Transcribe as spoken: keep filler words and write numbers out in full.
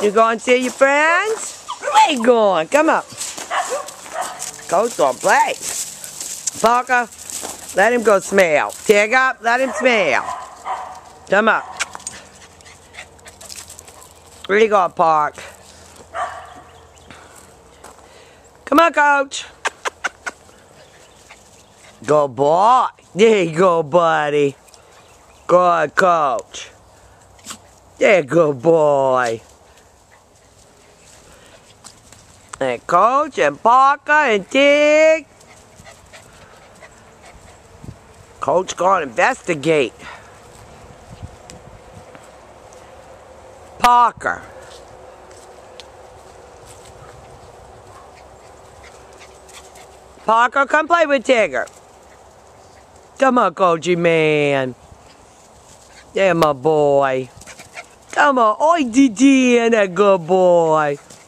You going to see your friends? Where you going? Come up. Coach gonna play. Parker, let him go smell. Tigger, let him smell. Come up. Where you going, Park? Come on, Coach. Good boy. There you go, buddy. Good, Coach. There, good boy. And Coach and Parker and Tig. Coach gonna investigate. Parker. Parker, come play with Tigger. Come on, Coachy man. Yeah, my boy. Come on. Oi, Didi, and a good boy.